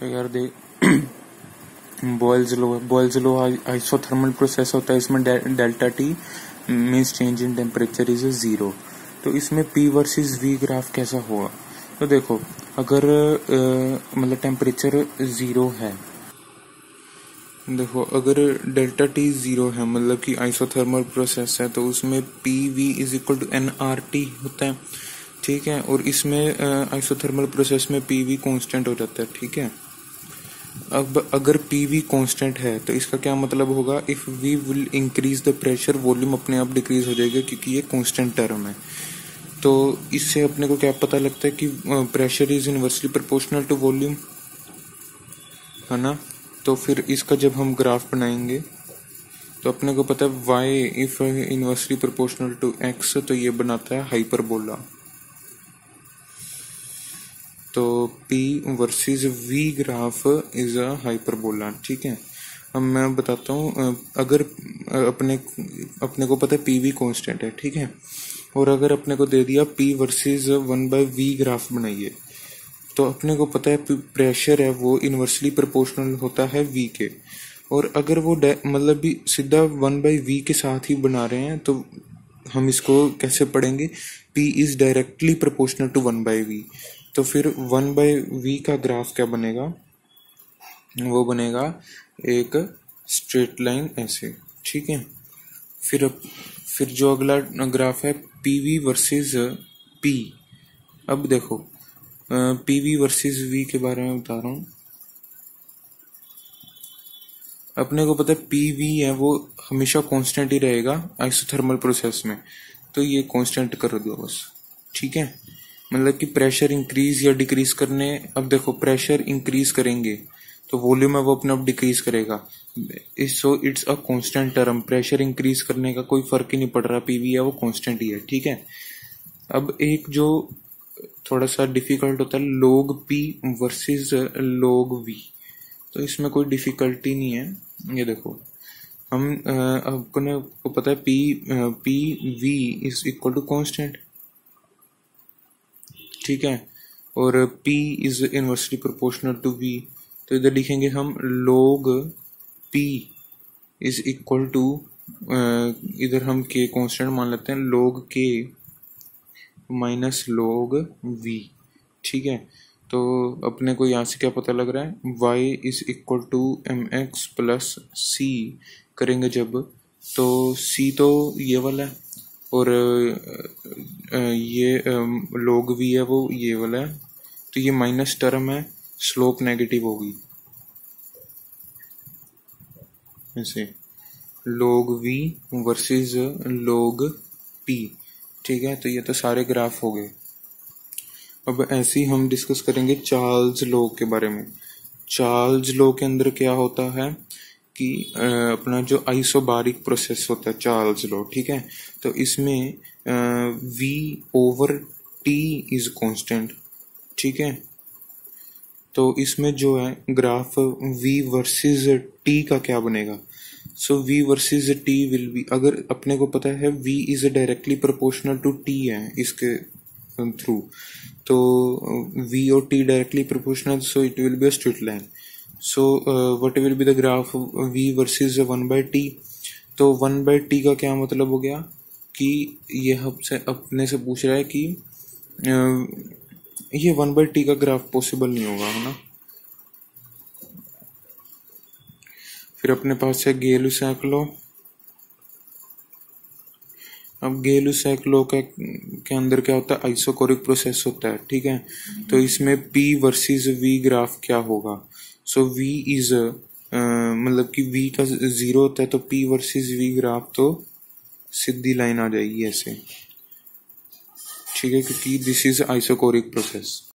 तो यार देख बॉयल्स लो आइसोथर्मल प्रोसेस होता है, इसमें delta T means change in temperature is 0। तो इसमें P वर्सेस V ग्राफ कैसा होगा? तो देखो, अगर मतलब टेम्परेचर 0 है, देखो अगर डेल्टा टी 0 है मतलब कि आइसोथर्मल प्रोसेस है, तो उसमें PV is equal to nRT होता है, ठीक है। और इसमें आइसोथर्मल प्रोसेस में PV कांस्टेंट हो जाता है, ठीक है। अब अगर PV कांस्टेंट है तो इसका क्या मतलब होगा? If V will increase the pressure, volume अपने आप डिक्रीज हो जाएगा क्योंकि ये कांस्टेंट टर्म है। तो इससे अपने को क्या पता लगता है कि pressure is inversely proportional to volume, है ना। तो फिर इसका जब हम ग्राफ बनाएंगे तो अपने को पता है y if inversely proportional to x, तो ये बनाता है हाइपरबोला। तो P versus V graph is a hyperbola, ठीक है। अब मैं बताता हूँ, अगर अपने को पता है PV कांस्टेंट है, ठीक है। और अगर अपने को दे दिया P वर्सेस 1/V ग्राफ बनाइए, तो अपने को पता है प्रेशर है वो इनवर्सली प्रोपोर्शनल होता है V के। और अगर वो मतलब भी सीधा 1/V के साथ ही बना रहे हैं तो हम इसको कैसे पढ़ेंगे? P is directly proportional to 1/V। तो फिर 1/V का ग्राफ क्या बनेगा? वो बनेगा एक स्ट्रेट लाइन ऐसे, ठीक है। फिर जो अगला ग्राफ है PV वर्सेस P। अब देखो PV वर्सेस V के बारे में बता रहा हूँ। अपने को पता है PV है वो हमेशा कांस्टेंट ही रहेगा आइसोथर्मल प्रोसेस में, तो ये कांस्टेंट कर दो बस, ठीक है। मतलब कि प्रेशर इंक्रीज या डिक्रीज करने, अब देखो प्रेशर इंक्रीज करेंगे तो वॉल्यूम है वो अपने आप डिक्रीज करेगा। So it's a constant term, pressure increase करने का कोई फर्क ही नहीं पड़ रहा, PV है वो कांस्टेंट ही है, ठीक है। अब एक जो थोड़ा सा डिफिकल्ट होता है log P versus log V, तो इसमें कोई डिफिकल्टी नहीं है। ये देखो हम आपको पता है P V is equal to constant, ठीक है। और P is inversely proportional to V, तो इधर लिखेंगे हम log P is equal to, इधर हम K कांस्टेंट मान लेते हैं, log K minus log V, ठीक है। तो अपने को यहाँ से क्या पता लग रहा है? y is equal to mx plus c करेंगे जब, तो c तो ये वाला है और ये log v है वो ये वाला है, तो ये माइनस टर्म है, स्लोप नेगेटिव होगी ऐसे, log v versus log p, ठीक है। तो ये तो सारे ग्राफ हो गए। अब ऐसे ही हम डिस्कस करेंगे चार्ल्स लॉ के बारे में। चार्ल्स लॉ के अंदर क्या होता है कि अपना जो आइसोबारिक प्रोसेस होता है चार्ल्स लॉ, ठीक है। तो इसमें V over T is constant, ठीक है। तो इसमें जो है ग्राफ V वर्सेस T का क्या बनेगा? So V versus T will be, अगर अपने को पता है V is directly proportional to T है इसके थ्रू, तो V और T directly proportional, so it will be a straight line. So what will be the graph V versus 1/T? तो 1/T का क्या मतलब हो गया कि ये हमसे अपने से पूछ रहा है कि ये 1/T का ग्राफ पॉसिबल नहीं होगा, है ना। फिर अपने पास है गेलुसैक लॉ। अब गेलुसैक लॉ के अंदर क्या होता है? आइसोकोरिक प्रोसेस होता है, ठीक है। तो इसमें P वर्सेस V ग्राफ क्या होगा? सो V इज मतलब कि V का 0 होता है, तो P वर्सेस V ग्राफ तो सीधी लाइन आ जाएगी ऐसे, ठीक है, क्योंकि दिस इज आइसोकोरिक प्रोसेस।